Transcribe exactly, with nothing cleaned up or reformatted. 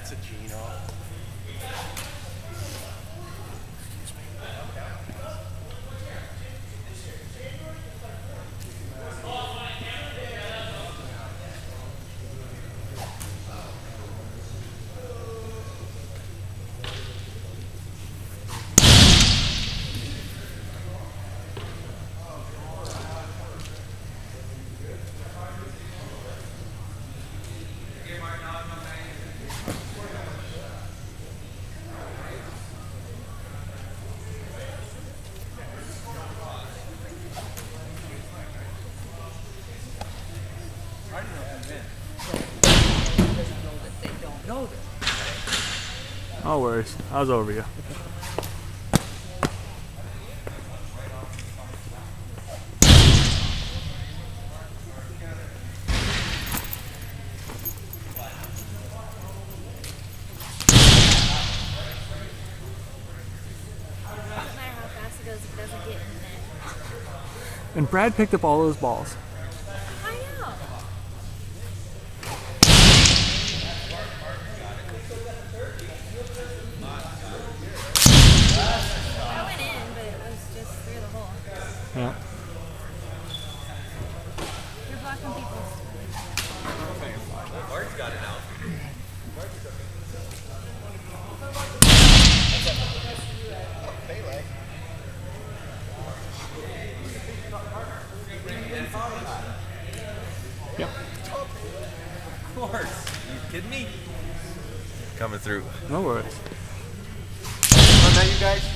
That's a Gino. No worries. I was over you. And Brad picked up all those balls. I know. I went in, but it was just through the hole. Yeah. You're blocking people's. Mark's got it out. Yep. Of course. Are you kidding me? Coming through. No worries. Is that you guys?